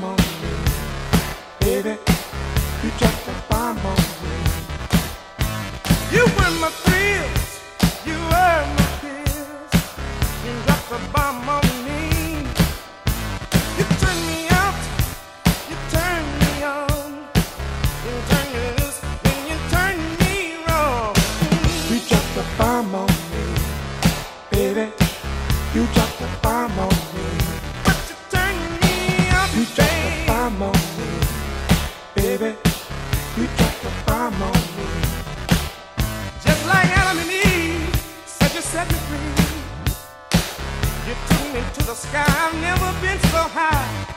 bomb on me, baby. You dropped the bomb on me. You were my thrills, you were my pills. You dropped the bomb on me. You turned me out, you turned me on. You turned me loose, and you turned me wrong. You dropped the bomb on me, baby. You dropped the bomb on me. But you turned me out, you dropped the bomb on me, baby. You dropped the bomb on me. Just like Adam and Eve said, you set me free. You took me to the sky. I've never been so high.